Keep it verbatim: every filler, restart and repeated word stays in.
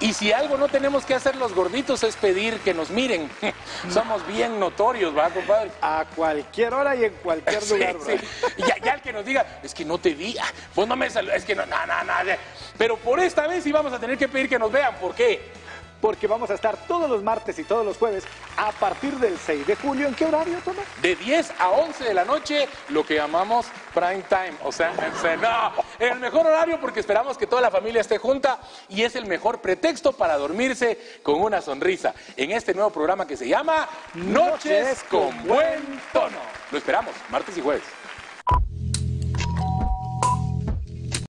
Y si algo no tenemos que hacer los gorditos es pedir que nos miren. Somos bien notorios, ¿va, compadre? A cualquier hora y en cualquier lugar, sí, sí. Y ya, ya el que nos diga, es que no te vi, ah, vos no me saludas, es que no, no, no, no. Pero por esta vez sí vamos a tener que pedir que nos vean. ¿Por qué? Porque vamos a estar todos los martes y todos los jueves a partir del seis de julio. ¿En qué horario, Tomás? De diez a once de la noche, lo que llamamos prime time. O sea, no, en el mejor horario porque esperamos que toda la familia esté junta y es el mejor pretexto para dormirse con una sonrisa. En este nuevo programa que se llama Noches con Buen Tono. Lo esperamos, martes y jueves.